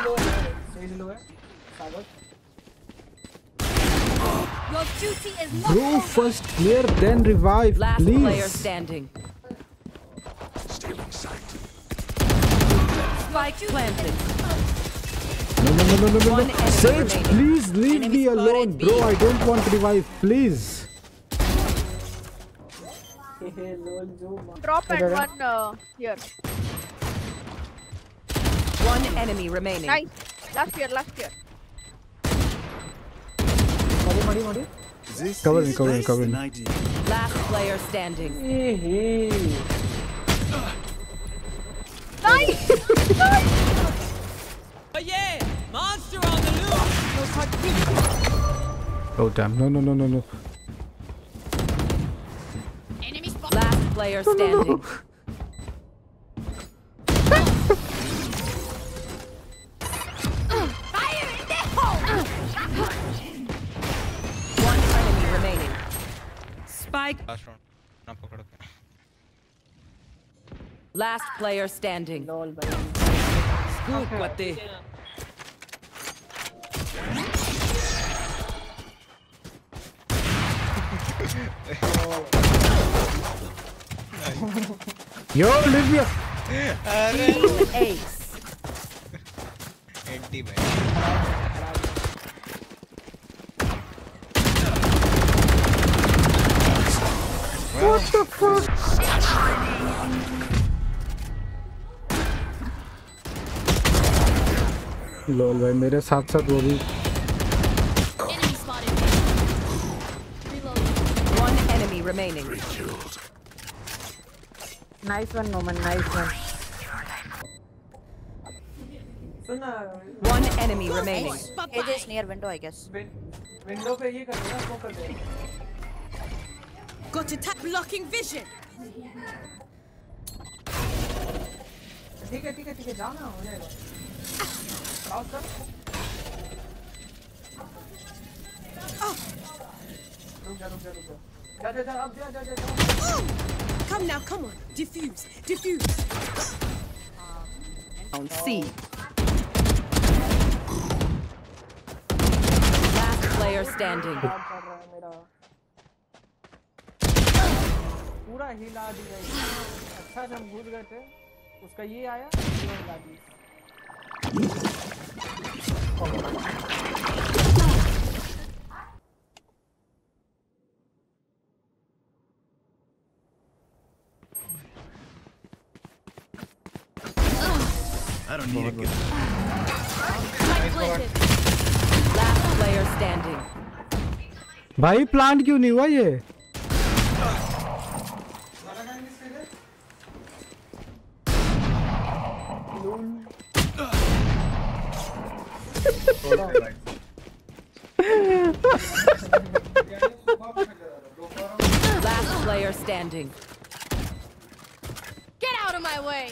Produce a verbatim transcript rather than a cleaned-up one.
Your duty is not Bro, over. first clear, then revive, Last please. player standing. Stealing sight. Spike planted. No, no, no, no, no, no, One no. enemy Sage, remaining. please leave Enemy me spotted alone, B. bro. I don't want revive, please. Drop and one uh, here. One enemy remaining. Nice. Last year, last year. This Cover me, is cover me, less cover than me. ideal. Last player standing. Nice! Nice! Oh yeah! Monster on the loose! Oh damn! No, no, no, no, no. Enemy spot. Last player standing. Fire in the hole. One enemy remaining. Spike. Last round. ना पकड़ के. Last player standing. Scoop what they. Yo, Olivia. Team Ace. Anti भाई. What the fuck? लोल भाई मेरे साथ साथ वो भी. Enemy spotted. Reloading. One enemy remaining. Nice one, Noman. Nice one. One enemy remaining. It is near window, I guess. Window पे ये कर देना, स्मोक कर दे. Got attack blocking vision. ठीक है ठीक है ठीक है जाना हो जाएगा. क्रॉस कर. रुक जा रुक जा रुक जा. जा जा जा अब जा जा जा. Come now, come on. Diffuse, diffuse. Round C. Last player standing. कर रहा है मेरा. पूरा हिला दिया. अच्छा से हम घुस गए थे. उसका ये आया, ये हिला दी. I don't need a good. Last player standing. भाई प्लांट क्यों नहीं हुआ ये? Last player standing. Get out of my way.